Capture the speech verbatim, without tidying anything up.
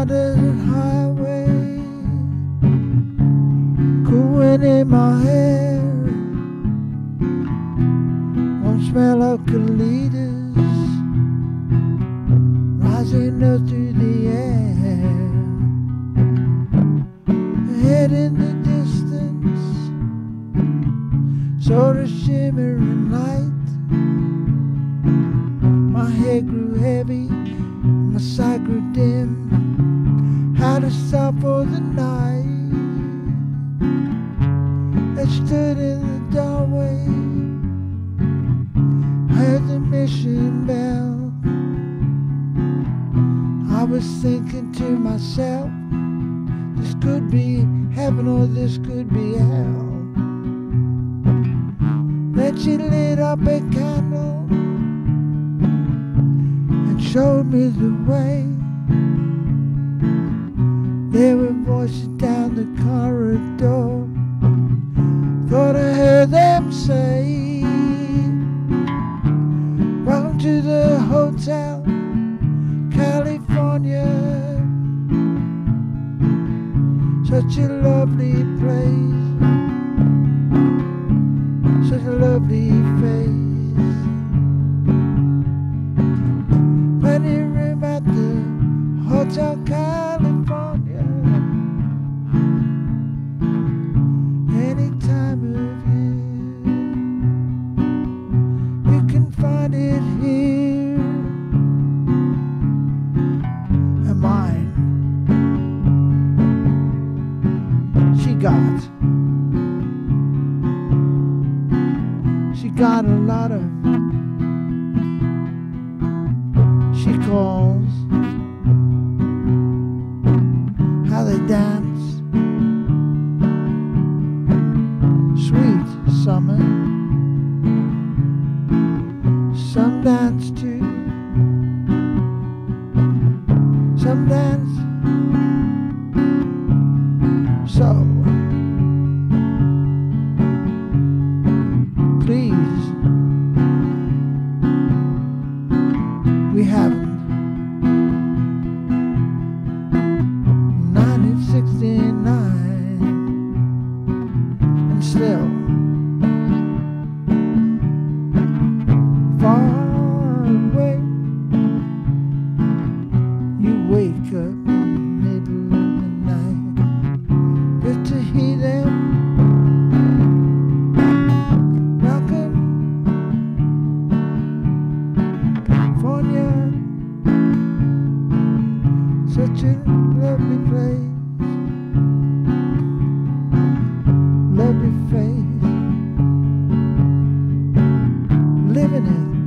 my desert highway, cool wind in my hair, won't smell of eucalyptus rising up through the air. Ahead in the distance, sort of shimmering light. My head grew heavy, my sight grew dim. Had to stop for the night. I stood in the doorway, heard the mission bell. I was thinking to myself, this could be heaven or this could be hell. Then she lit up a candle and showed me the way. There were voices down the corridor, thought I heard them say, welcome to the Hotel California. Such a lovely place, such a lovely face. Plenty of room at the Hotel California, any time of year. You can find it here. And mine, she got, she got a lot of, she calls, how they dance, sweet summer, some dance too, some dance so. Please, we haven't. nineteen sixty-nine, and still far away. You wake up in the middle of the night just to hear them. Such a lovely place, lovely face, living it.